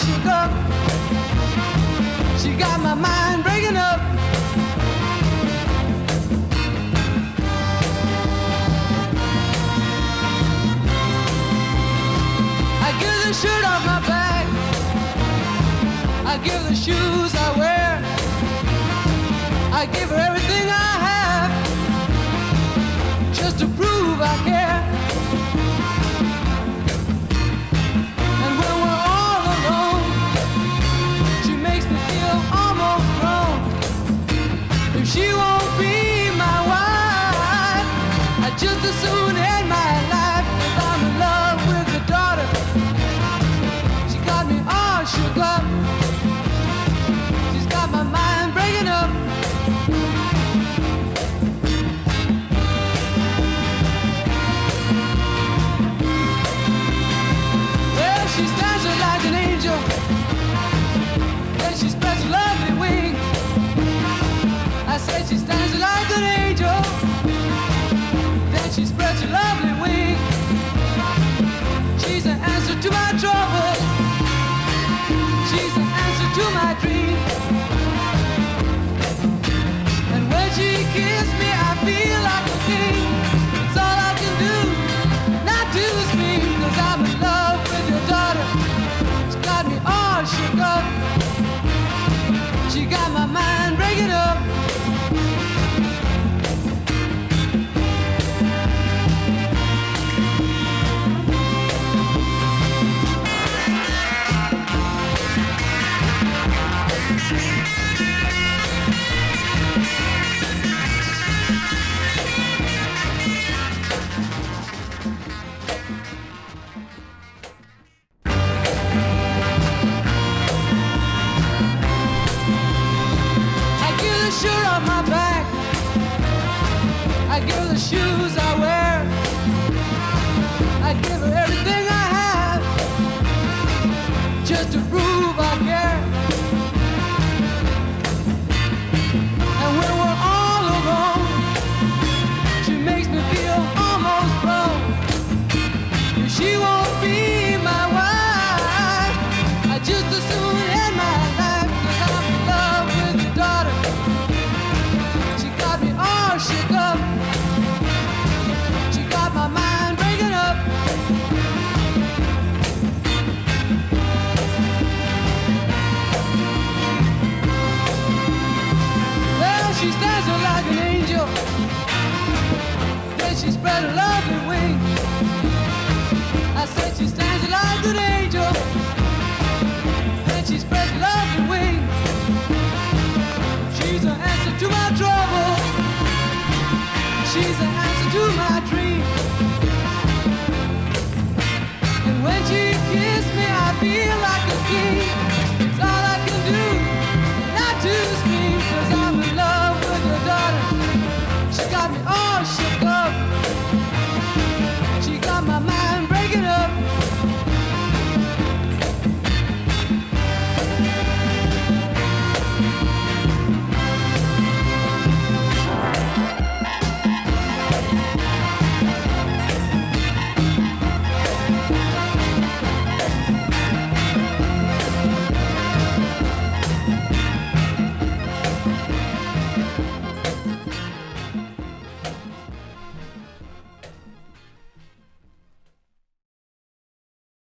shook up. She got my mind breaking up. I give the shirt off my back. I give the shoes I wear. I give her everything I have, just to prove I care. And when we're all alone, she makes me feel almost grown. If she won't be my wife, I just as soon end my life. If I'm in love with your daughter, she got me all shook up. She's got my mind breaking up. Well, she stands there like an angel, then she spreads her lovely wings. I said she stands there like an angel, then she spreads her lovely wings. She's an answer to my trouble. She's an answer to my dreams. And when she kisses me, I feel like a king. It's all I can do, not to scream, 'cause I'm in love with your daughter. She got me all shook up. She got my mind breaking up. Shirt off my back. I give her the shoes I wear. I give her everything I have, just to prove I care. And when we're all alone, she makes me feel almost grown. If she won't be my wife, I just as soon end my life. 'Cause I'm in love with your daughter. All shook up. She got my mind breaking up. Well, she stands there like an angel, then she spread her lovely wings. I said she stands there like an angel, then she spreads her lovely wings. She's an answer to my trouble. She's an answer to my dream. And when she kisses me, I feel like a king.